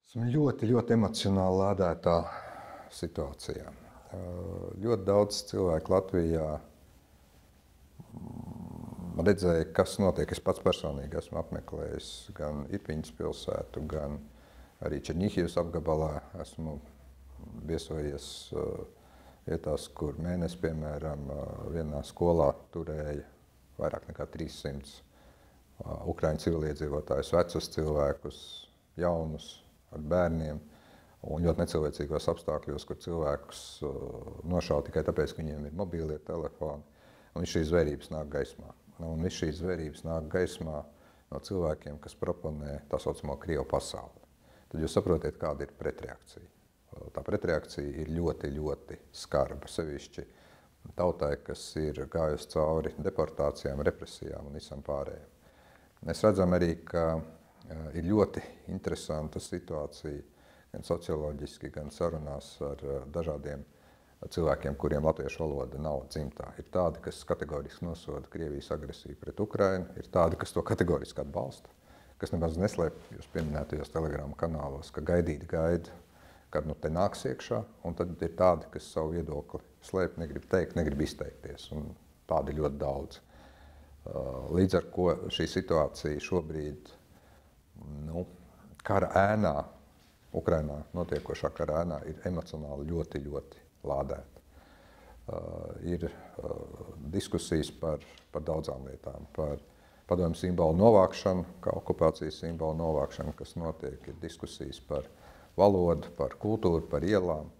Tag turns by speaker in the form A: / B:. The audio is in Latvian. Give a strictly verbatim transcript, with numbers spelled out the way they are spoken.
A: Esmu ļoti, ļoti emocionāli lādētā situācijā. Ļoti daudz cilvēku Latvijā redzēja, kas notiek. Es pats personīgi esmu apmeklējis gan Irpiņas pilsētu, gan arī Čerņihivas apgabalā. Esmu viesojies vietās, kur mēnesi, piemēram, vienā skolā turēja vairāk nekā trīssimts ukraiņu civiliedzīvotājus, vecus cilvēkus, jaunus, ar bērniem, un ļoti necilvēcīgos apstākļos, kur cilvēkus nošauj tikai tāpēc, ka viņiem ir mobīlie telefoni. Un viss šīs zvērības nāk gaismā. Un viss šīs zvērības nāk gaismā no cilvēkiem, kas proponē tā saucamo Krievu pasauli. Tad jūs saprotiet, kāda ir pretreakcija. Tā pretreakcija ir ļoti, ļoti skarba, sevišķi tautai, kas ir gājusi cauri deportācijām, represijām un visam pārējiem. Mēs redzam arī, ka ir ļoti interesanta situācija gan socioloģiski, gan sarunās ar dažādiem cilvēkiem, kuriem latviešu valoda nav dzimtā. Ir tādi, kas kategoriski nosoda Krievijas agresiju pret Ukrainu, ir tādi, kas to kategoriski atbalsta, kas nemaz neslēp jūs pieminētajos telegramu kanālos, ka gaidīt gaida, kad nu te nāks iekšā, un tad ir tādi, kas savu viedokli slēp, negrib teikt, negrib izteikties, un tādi ļoti daudz. Līdz ar ko šī situācija šobrīd Nu, kara ēnā, Ukrainā notiekošā kara ēnā ir emocionāli ļoti, ļoti lādēta. Uh, ir uh, diskusijas par, par daudzām lietām, par padomju simbolu novākšanu, kā okupācijas simbolu novākšanu, kas notiek, ir diskusijas par valodu, par kultūru, par ielām.